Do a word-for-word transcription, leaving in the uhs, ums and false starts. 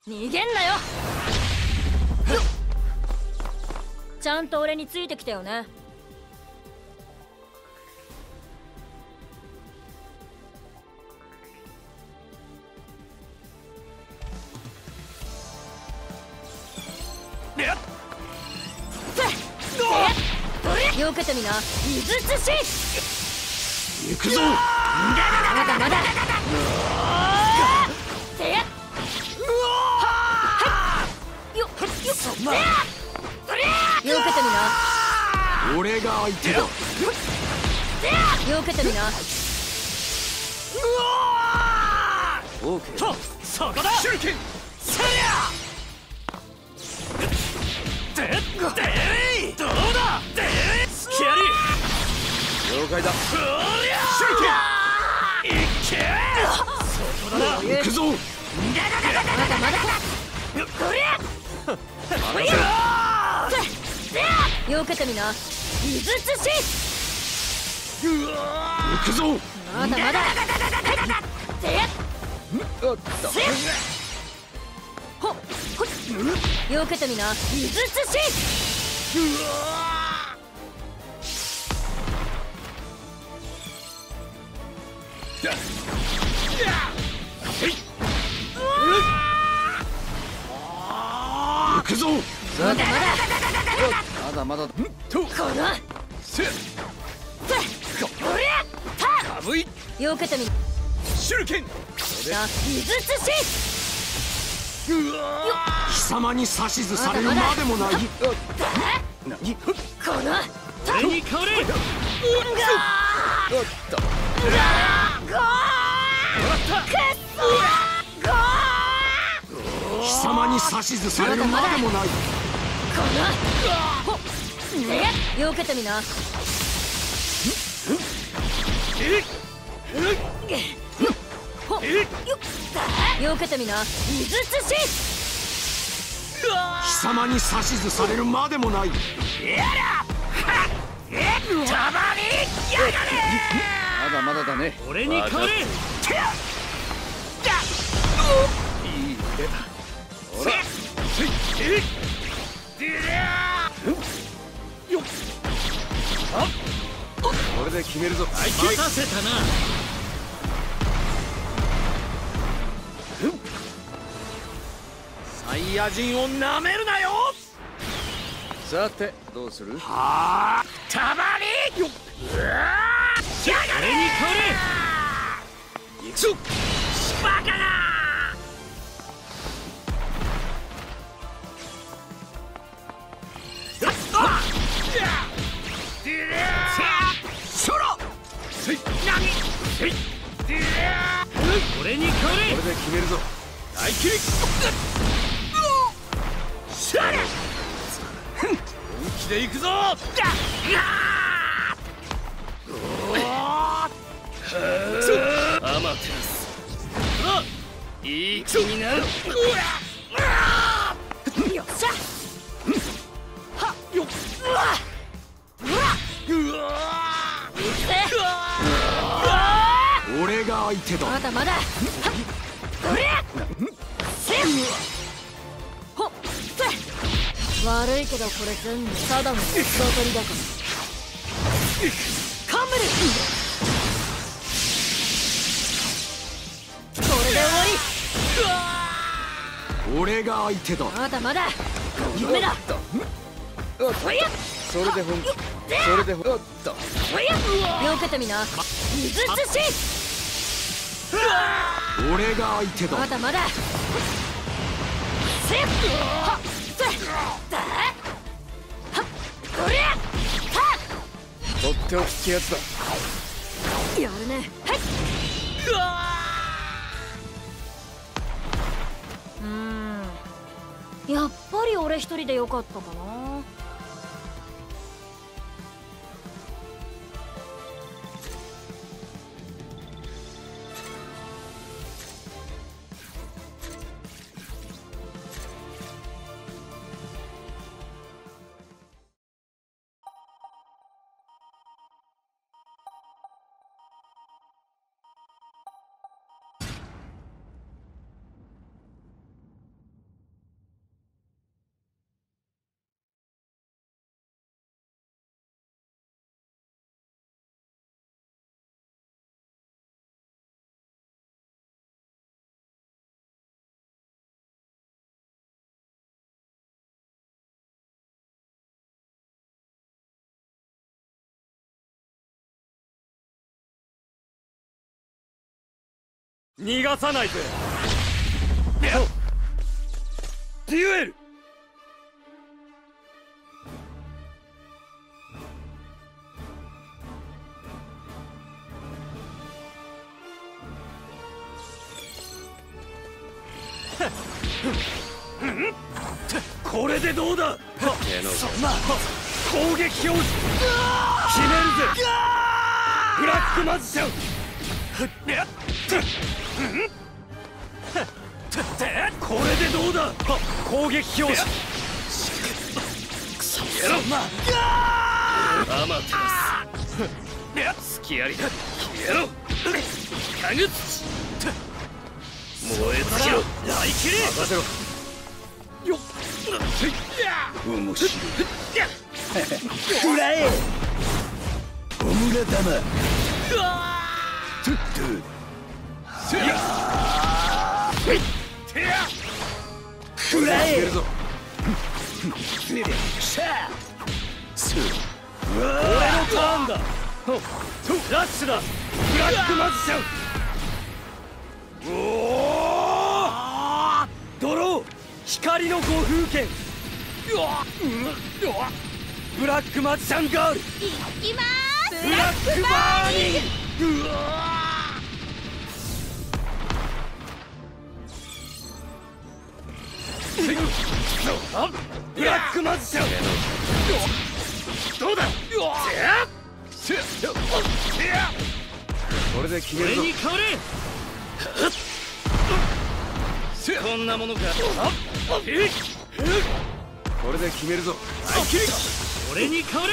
逃げんなよ。ちゃんと俺についてきたよね。よけてみな、井筒し。 行くぞ。 まだまだ。てや。よ、よ、よけてみな。 俺が相手だ。 よけてみな。 オーケー。 そこだ。シュルキン。そりゃ。で、で、どうだ。で、スキャリー。 了解だ。 そりゃ。シュルキン。いけ。そこだ。 行くぞ。 まだまだ。こりゃ。よけてみな。井筒し。 行くぞ。 まだまだ。てや。 おっと。 ほっほっ。よけてみな。井筒し。 行くぞ。 まだまだ。 まだまだだ。 このせっ。 こりゃ。 かぶい。 よけてみな。 シュルキン。 井筒し。 貴様に指図されるまでもない。何？ この俺に変われ。 おっと。貴様に指図されるまでもない。 よけてみな。よけてみな。井筒し。 貴様に指図されるまでもない。 たまにやがれ。 まだまだだね。 俺に変われ。いい腕だ。 ほら。 よっ。 これで決めるぞ。 待たせたな。サイヤ人をなめるなよ。 さてどうする？ はあ。たまによっ。やがれ。俺に変われ。行くぞ。バカな。俺に変われ。 これで決めるぞ。 大切り。しゃれ。本気で行くぞ。アマテラス。いい気になる。よっしゃ。 はっよっ。うわ。 俺が相手だ。 まだまだ。こりゃ。せん。ほっ。悪いけどこれ全部ただの嘘取りだから。カムル。これで終わり。 俺が相手だ。 まだまだ。ごめんだ。 それで本気。それでほっと。 よけてみな。井筒し。 俺が相手だ。 まだまだ。せっ。はっ。だ。はっ。こりゃ。はとっておきってやつだ。 っ。やるね。はい。うーん。やっぱり俺一人でよかったかな。 逃がさないぜ。デュエル。これでどうだ。そんな攻撃を決めるぜ。ブラックマジシャン。これでどうだ。攻撃表示。そんなアマテラス隙ありだ。消えろ。かぐつ燃え尽きろ。来切れ。任せろ。よっ。面白い。食らえ。オムラ玉。トゥットゥ。食らえ。俺のターンだ。ラッシュだ。ブラックマジシャン。おお。ドロー。光の五風剣。ブラックマジシャンガール。いきまーす。ブラックバーニング。うわブラックマジシャン。どうだ。 これで決めるぞ。 俺に変われ。こんなものか。 これで決めるぞ。 俺に変われ。